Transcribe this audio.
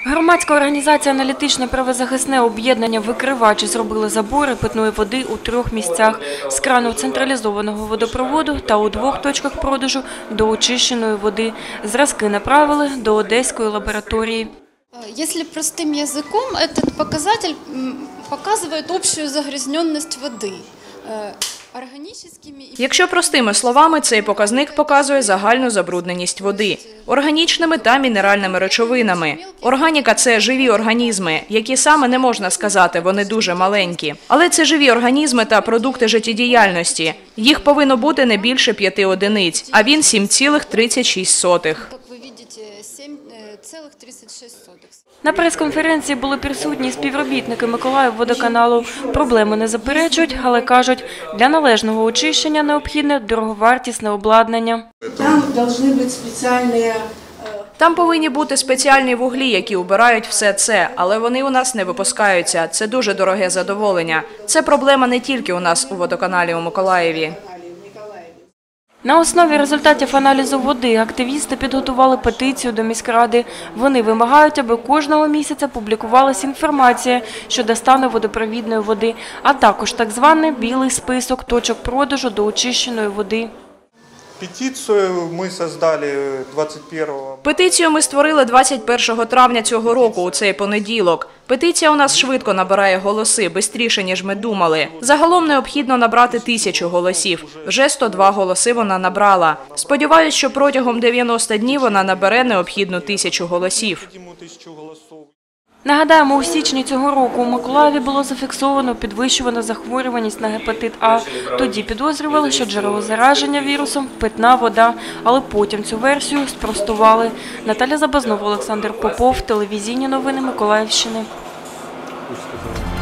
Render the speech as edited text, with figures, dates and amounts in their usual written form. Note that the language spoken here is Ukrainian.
Громадська організація «Аналітичне правозахисне об'єднання «Викривачі» зробили забори питної води у 3 місцях – з крану централізованого водопроводу та у 2 точках продажу до очищеної води. Зразки направили до Одеської лабораторії. Если простым языком, этот показатель показывает общую загрязненность воды. Якщо простими словами, цей показник показує загальну забрудненість води органічними та мінеральними речовинами. Органіка – це живі організми, які саме не можна сказати, вони дуже маленькі. Але це живі організми та продукти життєдіяльності. Їх повинно бути не більше 5 одиниць, а він 7,36. На прес-конференції були присутні співробітники Миколаївводоканалу. Проблеми не заперечують, але кажуть, для належного очищення необхідне дороговартісне обладнання. Там повинні бути спеціальні вуглі, які убирають все це, але вони у нас не випускаються. Це дуже дороге задоволення. Це проблема не тільки у нас у водоканалі у Миколаєві. На основі результатів аналізу води активісти підготували петицію до міськради. Вони вимагають, аби кожного місяця публікувалася інформація щодо стану водопровідної води, а також так званий білий список точок продажу до очищеної води. Петицію ми створили 21 травня цього року, у цей понеділок. Петиція у нас швидко набирає голоси, бистріше, ніж ми думали. Загалом необхідно набрати 1000 голосів. Вже 102 голоси вона набрала. Сподіваюсь, що протягом 90 днів вона набере необхідну 1000 голосів. Нагадаємо, у січні цього року у Миколаєві було зафіксовано підвищувану захворюваність на гепатит А. Тоді підозрювали, що джерело зараження вірусом – питна вода, але потім цю версію спростували. Наталя Забазнова, Олександр Попов, телевізійні новини Миколаївщини.